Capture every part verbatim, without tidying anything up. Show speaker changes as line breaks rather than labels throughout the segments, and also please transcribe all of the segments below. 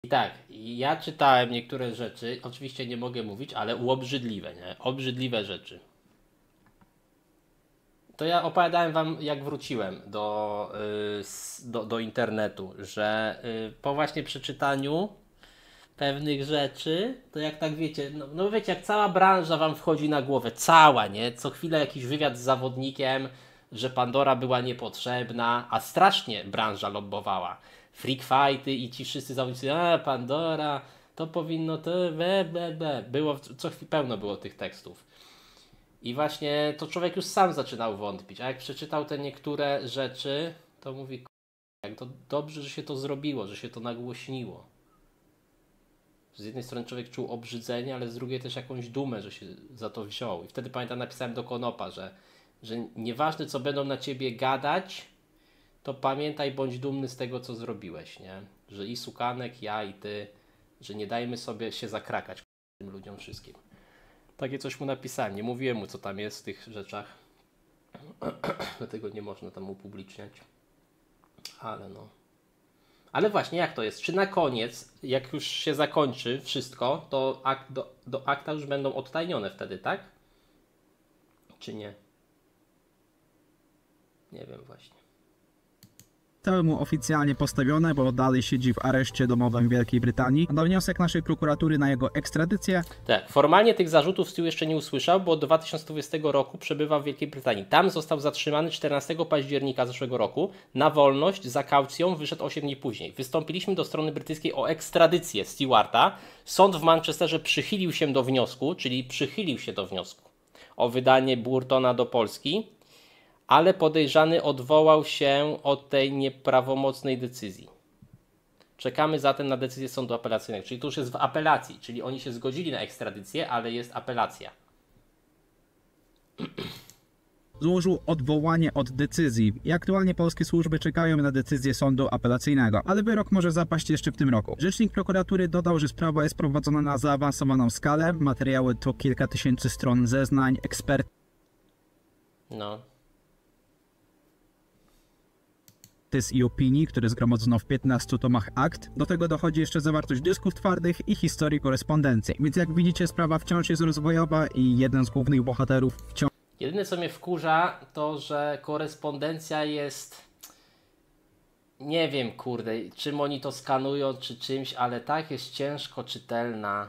I tak, ja czytałem niektóre rzeczy, oczywiście nie mogę mówić, ale uobrzydliwe, nie? Obrzydliwe rzeczy. To ja opowiadałem wam, jak wróciłem do, yy, do, do internetu, że yy, po właśnie przeczytaniu pewnych rzeczy, to jak tak wiecie, no, no wiecie, jak cała branża wam wchodzi na głowę, cała, nie? Co chwilę jakiś wywiad z zawodnikiem, że Pandora była niepotrzebna, a strasznie branża lobbowała. Freak fighty i ci wszyscy zawodnicy, a Pandora, to powinno, to be, be, be. Było, co chwilę pełno było tych tekstów. I właśnie to człowiek już sam zaczynał wątpić, a jak przeczytał te niektóre rzeczy, to mówi, jak to dobrze, że się to zrobiło, że się to nagłośniło. Z jednej strony człowiek czuł obrzydzenie, ale z drugiej też jakąś dumę, że się za to wziął. I wtedy pamiętam, napisałem do Konopa, że, że nieważne co będą na ciebie gadać, to pamiętaj, bądź dumny z tego, co zrobiłeś, nie? Że i Sukanek, ja i ty, że nie dajmy sobie się zakrakać tym ludziom wszystkim. Takie coś mu napisałem, nie mówiłem mu, co tam jest w tych rzeczach. Dlatego nie można tam upubliczniać. Ale no. Ale właśnie, jak to jest? Czy na koniec, jak już się zakończy wszystko, to akt, do, do akta już będą odtajnione wtedy, tak? Czy nie? Nie wiem właśnie.
Zostały mu oficjalnie postawione, bo dalej siedzi w areszcie domowym w Wielkiej Brytanii. Na wniosek naszej prokuratury na jego ekstradycję.
Tak, formalnie tych zarzutów Stu jeszcze nie usłyszał, bo od dwa tysiące dwudziestego roku przebywa w Wielkiej Brytanii. Tam został zatrzymany czternastego października zeszłego roku. Na wolność za kaucją wyszedł osiem dni później. Wystąpiliśmy do strony brytyjskiej o ekstradycję Stewarta. Sąd w Manchesterze przychylił się do wniosku, czyli przychylił się do wniosku o wydanie Burtona do Polski, ale podejrzany odwołał się od tej nieprawomocnej decyzji. Czekamy zatem na decyzję sądu apelacyjnego, czyli to już jest w apelacji, czyli oni się zgodzili na ekstradycję, ale jest apelacja.
Złożył odwołanie od decyzji i aktualnie polskie służby czekają na decyzję sądu apelacyjnego, ale wyrok może zapaść jeszcze w tym roku. Rzecznik prokuratury dodał, że sprawa jest prowadzona na zaawansowaną skalę. Materiały to kilka tysięcy stron zeznań, ekspertów.
No.
I opinii, które zgromadzono w piętnastu tomach akt. Do tego dochodzi jeszcze zawartość dysków twardych i historii korespondencji. Więc jak widzicie, sprawa wciąż jest rozwojowa i jeden z głównych bohaterów wciąż...
Jedyne co mnie wkurza, to że korespondencja jest... Nie wiem, kurde, czym oni to skanują, czy czymś, ale tak jest ciężko czytelna.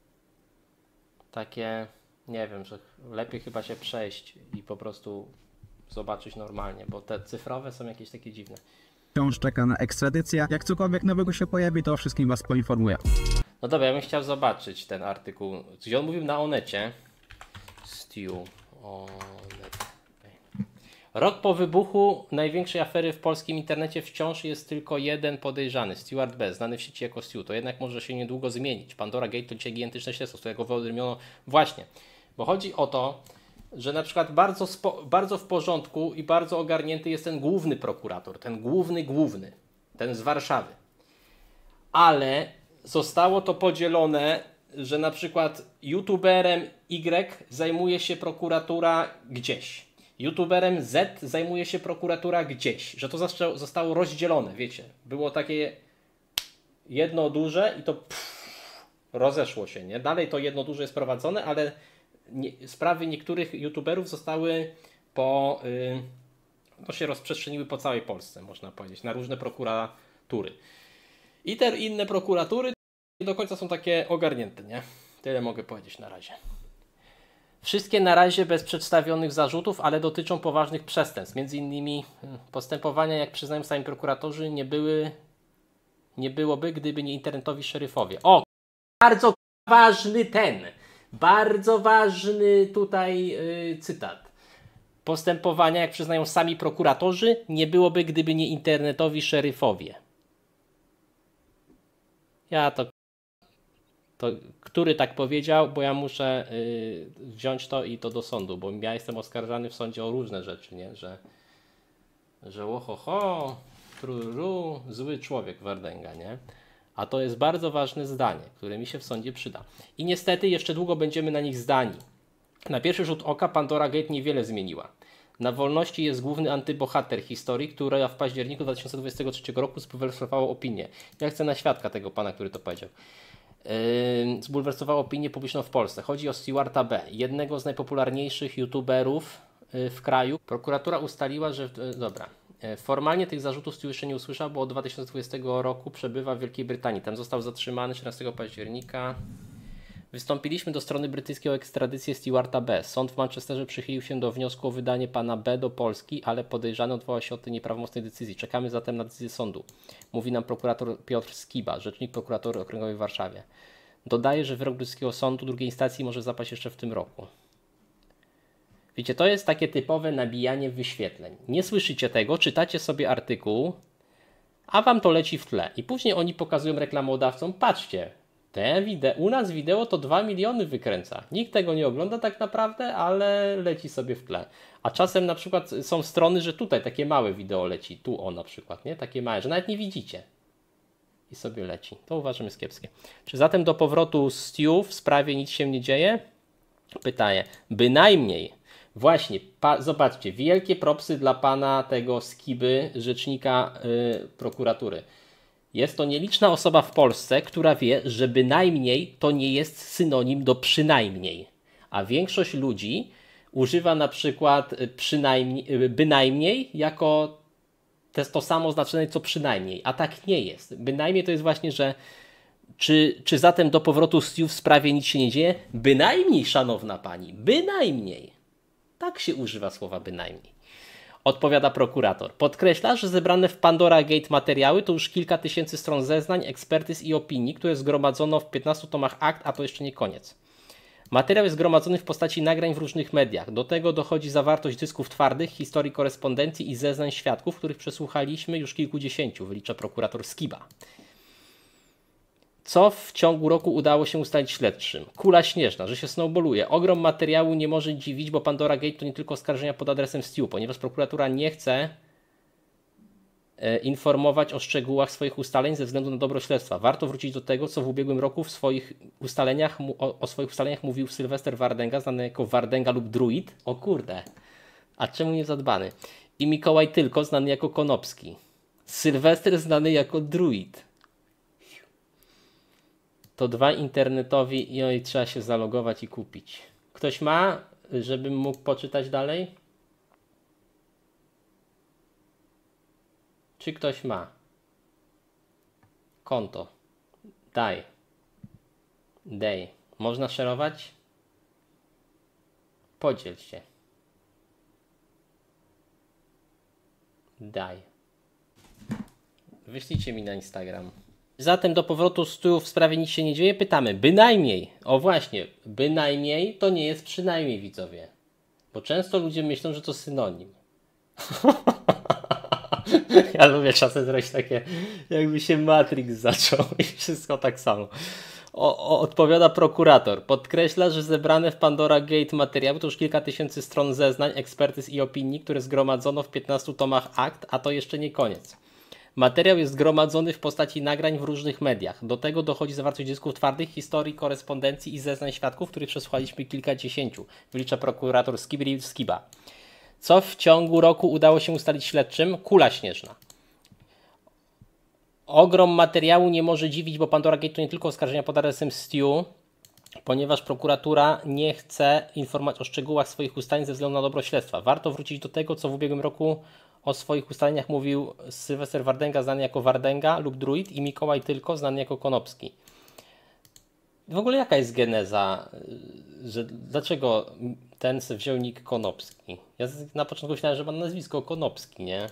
Takie, nie wiem, że lepiej chyba się przejść i po prostu zobaczyć normalnie, bo te cyfrowe są jakieś takie dziwne.
Wciąż czeka na ekstradycję. Jak cokolwiek nowego się pojawi, to o wszystkim was poinformuję.
No dobra, ja bym chciał zobaczyć ten artykuł. Gdzie on mówił na Onecie. Stew. Onet. Rok po wybuchu największej afery w polskim internecie wciąż jest tylko jeden podejrzany. Stewart B., znany w sieci jako Stew. To jednak może się niedługo zmienić. Pandora Gate to dzisiaj gigantyczne śledztwo, z którego wyodrębniono właśnie. Bo chodzi o to, że na przykład bardzo, spo, bardzo w porządku i bardzo ogarnięty jest ten główny prokurator, ten główny, główny, ten z Warszawy. Ale zostało to podzielone, że na przykład youtuberem Y zajmuje się prokuratura gdzieś. Youtuberem Z zajmuje się prokuratura gdzieś. Że to zostało, zostało rozdzielone, wiecie. Było takie jedno duże i to pff, rozeszło się, nie? Dalej to jedno duże jest prowadzone, ale nie, sprawy niektórych youtuberów zostały po... Yy, no się rozprzestrzeniły po całej Polsce, można powiedzieć, na różne prokuratury. I te inne prokuratury nie do końca są takie ogarnięte, nie? Tyle mogę powiedzieć na razie. Wszystkie na razie bez przedstawionych zarzutów, ale dotyczą poważnych przestępstw. Między innymi postępowania, jak przyznają sami prokuratorzy, nie były, nie byłoby, gdyby nie internetowi szeryfowie. O, bardzo ważny ten, bardzo ważny tutaj yy, cytat. Postępowania, jak przyznają sami prokuratorzy, nie byłoby, gdyby nie internetowi szeryfowie. Ja to, to... Który tak powiedział, bo ja muszę yy, wziąć to i to do sądu, bo ja jestem oskarżany w sądzie o różne rzeczy, nie? Że, że ohoho, truru, zły człowiek Wardęga, nie? A to jest bardzo ważne zdanie, które mi się w sądzie przyda. I niestety jeszcze długo będziemy na nich zdani. Na pierwszy rzut oka Pandora Gate niewiele zmieniła. Na wolności jest główny antybohater historii, która w październiku dwa tysiące dwudziestego trzeciego roku zbulwersowało opinię. Ja chcę na świadka tego pana, który to powiedział. Yy, zbulwersowało opinię publiczną w Polsce. Chodzi o Stewarta B., jednego z najpopularniejszych youtuberów yy, w kraju. Prokuratura ustaliła, że... Yy, dobra. Yy, formalnie tych zarzutów Stu jeszcze nie usłyszał, bo od dwa tysiące dwudziestego roku przebywa w Wielkiej Brytanii. Tam został zatrzymany trzynastego października. Wystąpiliśmy do strony brytyjskiej o ekstradycję Stewarta B. Sąd w Manchesterze przychylił się do wniosku o wydanie pana B. do Polski, ale podejrzany odwołał się od tej nieprawomocnej decyzji. Czekamy zatem na decyzję sądu. Mówi nam prokurator Piotr Skiba, rzecznik prokuratury okręgowej w Warszawie. Dodaje, że wyrok brytyjskiego sądu drugiej instancji może zapaść jeszcze w tym roku. Wiecie, to jest takie typowe nabijanie wyświetleń. Nie słyszycie tego, czytacie sobie artykuł, a wam to leci w tle. I później oni pokazują reklamodawcom, patrzcie, te wideo, u nas wideo to dwa miliony wykręca. Nikt tego nie ogląda tak naprawdę, ale leci sobie w tle. A czasem na przykład są strony, że tutaj takie małe wideo leci. Tu o na przykład, nie? Takie małe, że nawet nie widzicie. I sobie leci. To uważam jest kiepskie. Czy zatem do powrotu Stu w sprawie nic się nie dzieje? Pytanie. Bynajmniej. Właśnie, pa, zobaczcie, wielkie propsy dla pana tego Skiby, rzecznika yy, prokuratury. Jest to nieliczna osoba w Polsce, która wie, że bynajmniej to nie jest synonim do przynajmniej. A większość ludzi używa na przykład przynajmniej, bynajmniej jako to, to samo znaczenie co przynajmniej. A tak nie jest. Bynajmniej to jest właśnie, że czy, czy zatem do powrotu Stu w sprawie nic się nie dzieje? Bynajmniej, szanowna pani, bynajmniej. Tak się używa słowa bynajmniej. Odpowiada prokurator. Podkreśla, że zebrane w Pandora Gate materiały to już kilka tysięcy stron zeznań, ekspertyz i opinii, które zgromadzono w piętnastu tomach akt, a to jeszcze nie koniec. Materiał jest zgromadzony w postaci nagrań w różnych mediach. Do tego dochodzi zawartość dysków twardych, historii korespondencji i zeznań świadków, których przesłuchaliśmy już kilkudziesięciu, wylicza prokurator Skiba. Co w ciągu roku udało się ustalić śledczym? Kula śnieżna, że się snowballuje. Ogrom materiału nie może dziwić, bo Pandora Gate to nie tylko oskarżenia pod adresem Stu, ponieważ prokuratura nie chce e, informować o szczegółach swoich ustaleń ze względu na dobro śledztwa. Warto wrócić do tego, co w ubiegłym roku w swoich ustaleniach, o, o swoich ustaleniach mówił Sylwester Wardęga, znany jako Wardęga lub Druid. O kurde, a czemu nie zadbany? I Mikołaj Tylko, znany jako Konopski. Sylwester znany jako Druid. To dwa internetowi i oj, trzeba się zalogować i kupić. Ktoś ma, żebym mógł poczytać dalej? Czy ktoś ma? Konto. Daj. Dej. Można szerować? Podziel się. Daj. Wyślijcie mi na Instagram. Zatem do powrotu Stu w sprawie nic się nie dzieje, pytamy, bynajmniej, o właśnie, bynajmniej to nie jest przynajmniej, widzowie. Bo często ludzie myślą, że to synonim. Ja lubię czasem zrobić takie, jakby się Matrix zaczął i wszystko tak samo. O, o, odpowiada prokurator. Podkreśla, że zebrane w Pandora Gate materiały to już kilka tysięcy stron zeznań, ekspertyz i opinii, które zgromadzono w piętnastu tomach akt, a to jeszcze nie koniec. Materiał jest zgromadzony w postaci nagrań w różnych mediach. Do tego dochodzi zawartość dysków twardych, historii, korespondencji i zeznań świadków, których przesłuchaliśmy kilkadziesięciu, wylicza prokurator Skiba. Co w ciągu roku udało się ustalić śledczym? Kula śnieżna. Ogrom materiału nie może dziwić, bo Pandora Gate to nie tylko oskarżenia pod adresem Stu, ponieważ prokuratura nie chce informować o szczegółach swoich ustaleń ze względu na dobro śledztwa. Warto wrócić do tego, co w ubiegłym roku o swoich ustaleniach mówił Sylwester Wardęga, znany jako Wardęga lub Druid, i Mikołaj Tylko, znany jako Konopski. W ogóle jaka jest geneza, że dlaczego ten wziął nick Konopski? Ja na początku myślałem, że ma nazwisko Konopski, nie?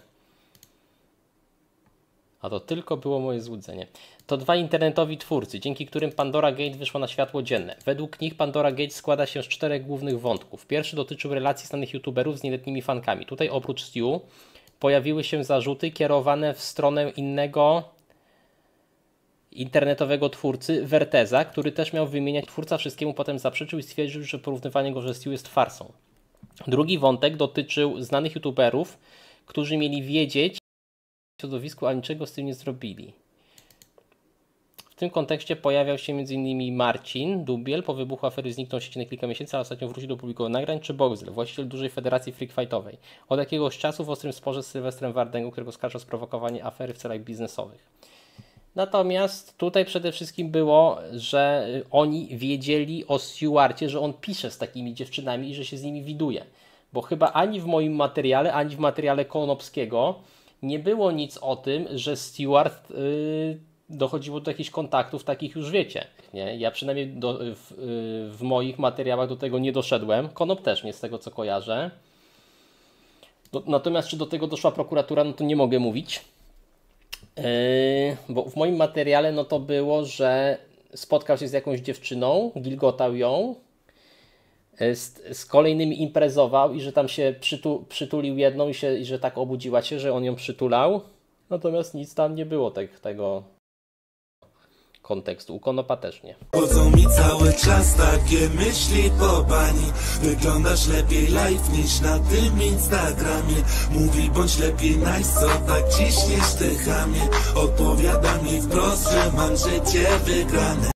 A to tylko było moje złudzenie. To dwa internetowi twórcy, dzięki którym Pandora Gate wyszła na światło dzienne. Według nich Pandora Gate składa się z czterech głównych wątków. Pierwszy dotyczył relacji znanych youtuberów z nieletnimi fankami. Tutaj oprócz Stu pojawiły się zarzuty kierowane w stronę innego internetowego twórcy, Werteza, który też miał wymieniać. Twórca wszystkiemu potem zaprzeczył i stwierdził, że porównywanie go ze Stu jest farsą. Drugi wątek dotyczył znanych youtuberów, którzy mieli wiedzieć w środowisku, a niczego z tym nie zrobili. tym kontekście pojawiał się między innymi Marcin Dubiel, po wybuchu afery zniknął z sieci na kilka miesięcy, a ostatnio wrócił do publikowania nagrań, czy Boxel, właściciel dużej federacji freakfightowej. Od jakiegoś czasu w ostrym sporze z Sylwestrem Wardęgą, którego skarża o sprowokowanie afery w celach biznesowych. Natomiast tutaj przede wszystkim było, że oni wiedzieli o Stewarcie, że on pisze z takimi dziewczynami i że się z nimi widuje. Bo chyba ani w moim materiale, ani w materiale Konopskiego nie było nic o tym, że Stewart yy, dochodziło do jakichś kontaktów takich, już wiecie. Nie? Ja przynajmniej do, w, yy, w moich materiałach do tego nie doszedłem. Konop też nie, z tego co kojarzę. Do, natomiast czy do tego doszła prokuratura, no to nie mogę mówić. Yy, bo w moim materiale no to było, że spotkał się z jakąś dziewczyną, gilgotał ją, z, z kolejnymi imprezował i że tam się przytu, przytulił jedną i, się, i że tak obudziła się, że on ją przytulał. Natomiast nic tam nie było te, tego kontekstu. U Konopa też nie.
Chodzą mi cały czas takie myśli po bani. Wyglądasz lepiej live niż na tym Instagramie. Mówi bądź lepiej nice, co tak ciśniesz te chamie. Odpowiada mi wprost, że mam życie wygrane.